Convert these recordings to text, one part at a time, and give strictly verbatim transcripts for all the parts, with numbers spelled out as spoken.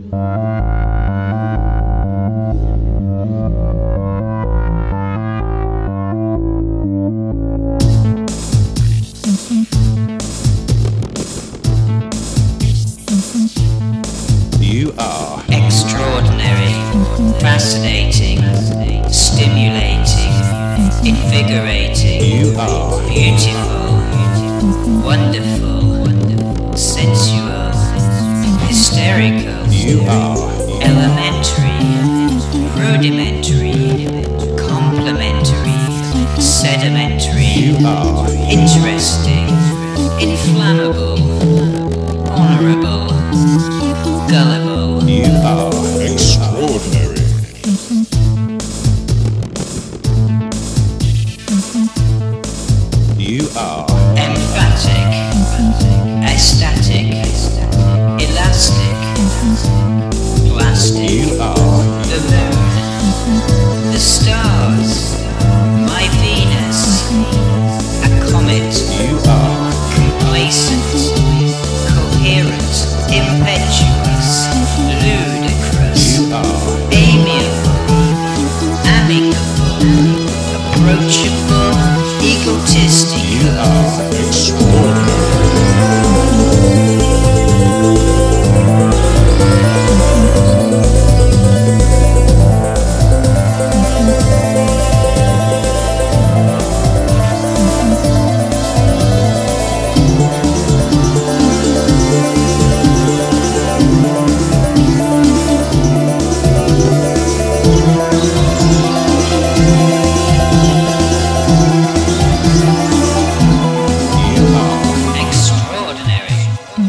You are extraordinary, fascinating, stimulating, invigorating, You are beautiful, wonderful, sensual, hysterical, You are elementary, rudimentary, complementary, sedimentary, You are interesting, inflammable, honourable, gullible, You are Extraordinary. You are emphatic, estatic, elastic, plastic, You are the moon, the stars, my Venus, a comet, You are complacent, coherent, impetuous, ludicrous, You are amiable, amicable, approachable, egotistical, You are Extraordinary. You are extraordinary,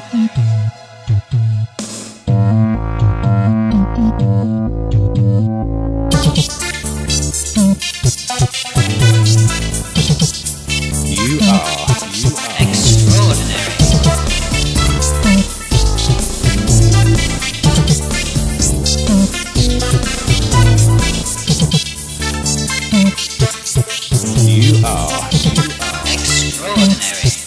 You are You are extraordinary, You are extraordinary,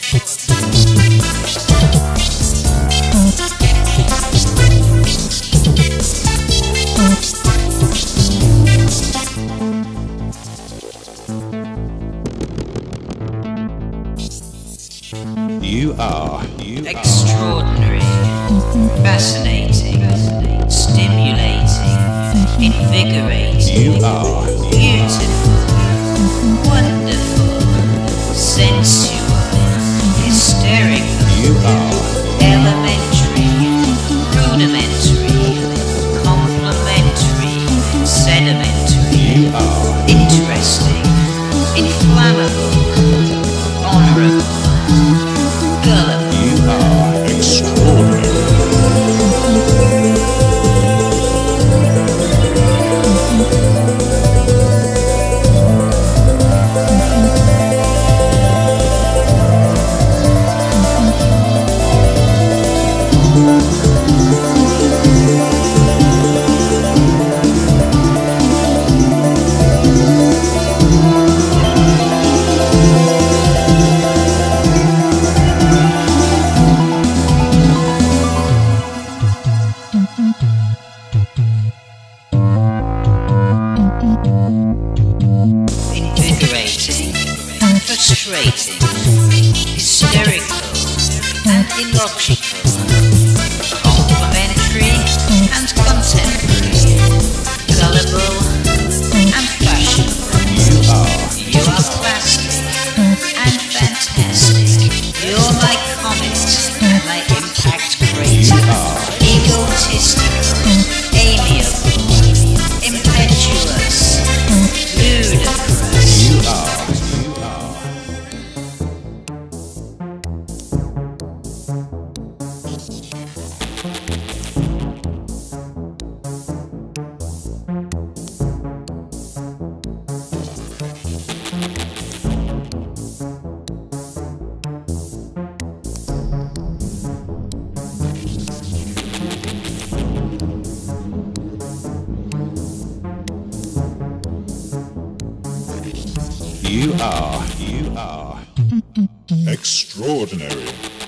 You are You are extraordinary, fascinating, stimulating, invigorating, You are beautiful, wonderful, sensual, hysterical, You are elementary, rudimentary, complementary, sedimentary, You are interesting, inflammable, honourable, gullible, You are Extraordinary. invigorating, frustrating, hysterical and illogical, complementary and contemporary, gullible and fashionable. You are You are plastic and fantastic. You're my comet and my impact crater. Egotistical, amiable, impetuous, ludicrous. You are You are You are You are Extraordinary.